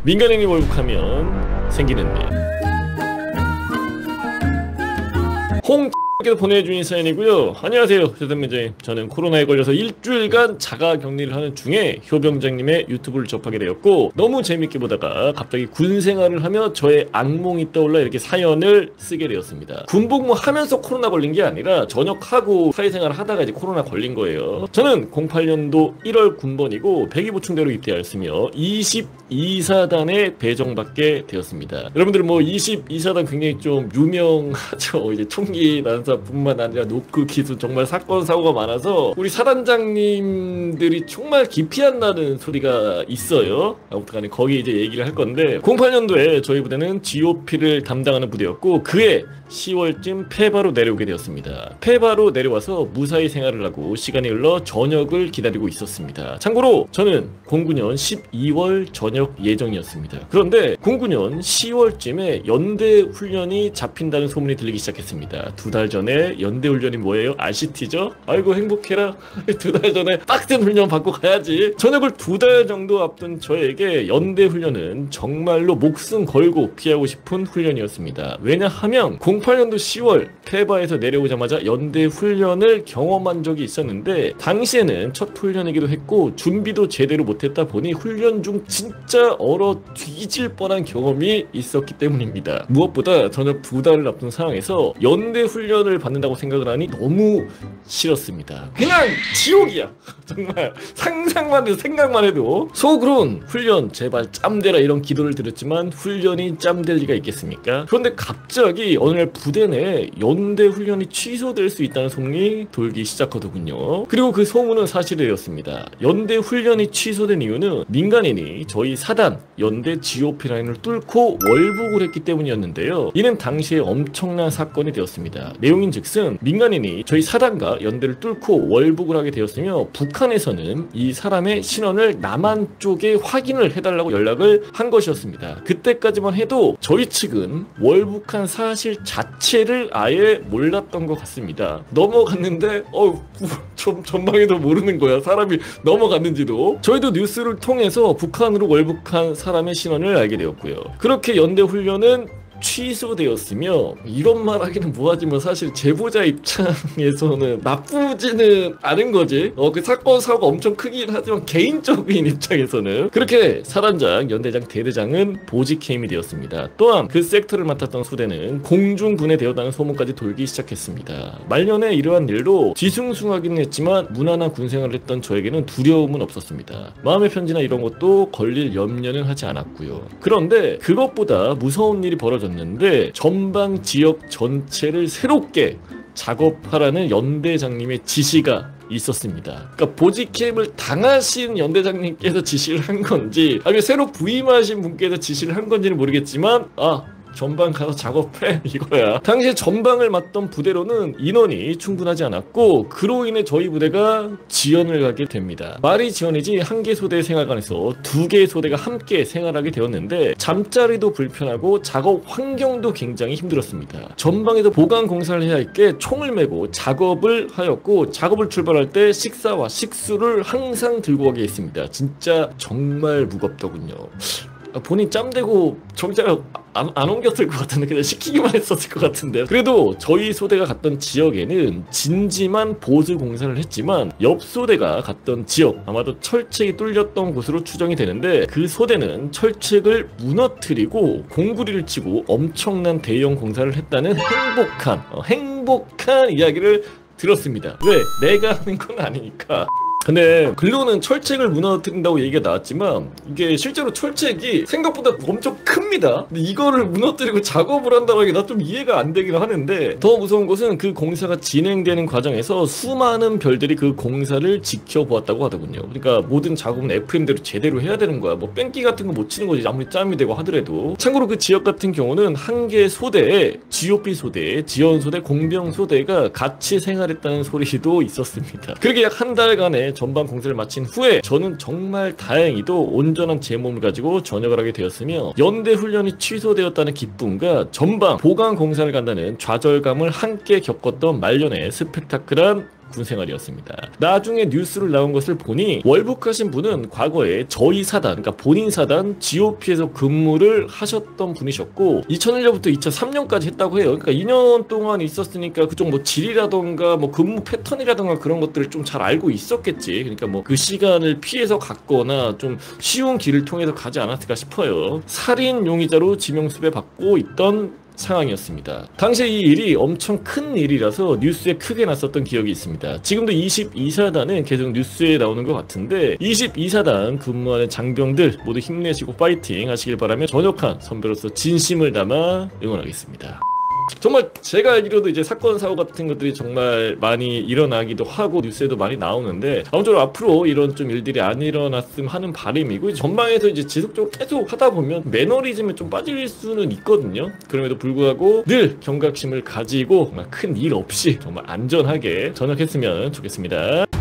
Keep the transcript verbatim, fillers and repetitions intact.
민간인이 월북하면 생기는 일. 홍 께서 보내주신 사연이고요. 안녕하세요, 세단민정님. 저는 코로나에 걸려서 일주일간 자가격리를 하는 중에 효병장님의 유튜브를 접하게 되었고 너무 재밌게 보다가 갑자기 군생활을 하며 저의 악몽이 떠올라 이렇게 사연을 쓰게 되었습니다. 군복무 하면서 코로나 걸린 게 아니라 전역하고 사회생활을 하다가 이제 코로나 걸린 거예요. 저는 공팔 년도 일월 군번이고 백이 보충대로 입대하였으며 이십이 사단에 배정받게 되었습니다. 여러분들 뭐 이십이 사단 굉장히 좀 유명하죠. 이제 총기 난 뿐만 아니라 노크 기수 정말 사건 사고가 많아서 우리 사단장님들이 정말 기피한다는 소리가 있어요. 아무튼간에 거기 이제 얘기를 할 건데 공팔 년도에 저희 부대는 지오피를 담당하는 부대였고 그해 시월쯤 페바로 내려오게 되었습니다. 페바로 내려와서 무사히 생활을 하고 시간이 흘러 전역을 기다리고 있었습니다. 참고로 저는 공구 년 십이월 전역 예정이었습니다. 그런데 공구 년 시월쯤에 연대 훈련이 잡힌다는 소문이 들리기 시작했습니다. 두 달 전에 연대 훈련이 뭐예요? 아시티죠? 아이고 행복해라. 두 달 전에 빡센 훈련 받고 가야지. 전역을 두 달 정도 앞둔 저에게 연대 훈련은 정말로 목숨 걸고 피하고 싶은 훈련이었습니다. 왜냐하면 공팔 년도 시월 페바에서 내려오자마자 연대 훈련을 경험한 적이 있었는데 당시에는 첫 훈련이기도 했고 준비도 제대로 못했다 보니 훈련 중 진짜 얼어 뒤질 뻔한 경험이 있었기 때문입니다. 무엇보다 전역 두 달을 앞둔 상황에서 연대 훈련을 받는다고 생각을 하니 너무 싫었습니다. 그냥 지옥이야. 정말 상상만 해도 생각만 해도 속으론 훈련 제발 짬되라 이런 기도를 드렸지만 훈련이 짬될 리가 있겠습니까? 그런데 갑자기 어느 날 부대 내에 연대 훈련이 취소될 수 있다는 소문이 돌기 시작하더군요. 그리고 그 소문은 사실이었습니다. 연대 훈련이 취소된 이유는 민간인이 저희 사단 연대 지오피 라인을 뚫고 월북을 했기 때문이었는데요. 이는 당시에 엄청난 사건이 되었습니다. 내용인즉슨 민간인이 저희 사단과 연대를 뚫고 월북을 하게 되었으며 북한에서는 이 사람의 신원을 남한 쪽에 확인을 해달라고 연락을 한 것이었습니다. 그때까지만 해도 저희 측은 월북한 사실 자체를 아예 몰랐던 것 같습니다. 넘어갔는데 어, 전, 전방에도 모르는 거야. 사람이 넘어갔는지도. 저희도 뉴스를 통해서 북한으로 월북한 사람의 신원을 알게 되었고요. 그렇게 연대 훈련은 취소되었으며 이런 말 하기는 뭐하지만 사실 제보자 입장에서는 나쁘지는 않은 거지. 어, 그 사건 사고가 엄청 크긴 하지만 개인적인 입장에서는 그렇게 사단장, 연대장, 대대장은 보직해임이 되었습니다. 또한 그 섹터를 맡았던 수대는 공중분해 되었다는 소문까지 돌기 시작했습니다. 말년에 이러한 일로 뒤숭숭하기는 했지만 무난한 군생활을 했던 저에게는 두려움은 없었습니다. 마음의 편지나 이런 것도 걸릴 염려는 하지 않았고요. 그런데 그것보다 무서운 일이 벌어졌 는데 전방 지역 전체를 새롭게 작업하라는 연대장님의 지시가 있었습니다. 그러니까 보직캠을 당하신 연대장님께서 지시를 한 건지 아니면 새로 부임하신 분께서 지시를 한 건지는 모르겠지만 아 전방 가서 작업해 이거야. 당시에 전방을 맡던 부대로는 인원이 충분하지 않았고 그로 인해 저희 부대가 지연을 가게 됩니다. 말이 지연이지 한 개 소대 생활관에서 두 개의 소대가 함께 생활하게 되었는데 잠자리도 불편하고 작업 환경도 굉장히 힘들었습니다. 전방에서 보강 공사를 해야 할 게 총을 메고 작업을 하였고 작업을 출발할 때 식사와 식수를 항상 들고 가게 했습니다. 진짜 정말 무겁더군요. 본인 짬되고 정작 안, 안 옮겼을 것 같은데 그냥 시키기만 했었을 것 같은데 그래도 저희 소대가 갔던 지역에는 진지만 보수 공사를 했지만 옆 소대가 갔던 지역 아마도 철책이 뚫렸던 곳으로 추정이 되는데 그 소대는 철책을 무너뜨리고 공구리를 치고 엄청난 대형 공사를 했다는 행복한 어, 행복한 이야기를 들었습니다. 왜? 내가 하는 건 아니니까. 근데 글로는 철책을 무너뜨린다고 얘기가 나왔지만 이게 실제로 철책이 생각보다 엄청 큽니다. 근데 이거를 무너뜨리고 작업을 한다고 하기 나 좀 이해가 안 되긴 하는데 더 무서운 것은 그 공사가 진행되는 과정에서 수많은 별들이 그 공사를 지켜보았다고 하더군요. 그러니까 모든 작업은 에프엠대로 제대로 해야 되는 거야. 뭐 뺑기 같은 거 못 치는 거지 아무리 짬이 되고 하더라도. 참고로 그 지역 같은 경우는 한 개 소대에 지오피 소대, 지원소대, 공병소대가 같이 생활했다는 소리도 있었습니다. 그렇게 약 한 달간의 전방 공사를 마친 후에 저는 정말 다행히도 온전한 제 몸을 가지고 전역을 하게 되었으며 연대 훈련이 취소되었다는 기쁨과 전방 보강 공사를 간다는 좌절감을 함께 겪었던 말년의 스펙타클한 군 생활이었습니다. 나중에 뉴스를 나온 것을 보니 월북하신 분은 과거에 저희 사단, 그러니까 본인 사단 지오피에서 근무를 하셨던 분이셨고 이천일 년부터 이천삼 년까지 했다고 해요. 그러니까 이 년 동안 있었으니까 그쪽 뭐 질이라던가 뭐 근무 패턴이라던가 그런 것들을 좀 잘 알고 있었겠지. 그러니까 뭐 그 시간을 피해서 갔거나 좀 쉬운 길을 통해서 가지 않았을까 싶어요. 살인 용의자로 지명수배 받고 있던 상황이었습니다. 당시에 이 일이 엄청 큰 일이라서 뉴스에 크게 났었던 기억이 있습니다. 지금도 이십이 사단은 계속 뉴스에 나오는 것 같은데 이십이 사단 근무하는 장병들 모두 힘내시고 파이팅 하시길 바라며 전역한 선배로서 진심을 담아 응원하겠습니다. 정말 제가 알기로도 이제 사건 사고 같은 것들이 정말 많이 일어나기도 하고 뉴스에도 많이 나오는데 아무쪼록 앞으로 이런 좀 일들이 안 일어났으면 하는 바람이고 전망에서 이제 지속적으로 계속 하다 보면 매너리즘에 좀 빠질 수는 있거든요. 그럼에도 불구하고 늘 경각심을 가지고 정말 큰 일 없이 정말 안전하게 전역했으면 좋겠습니다.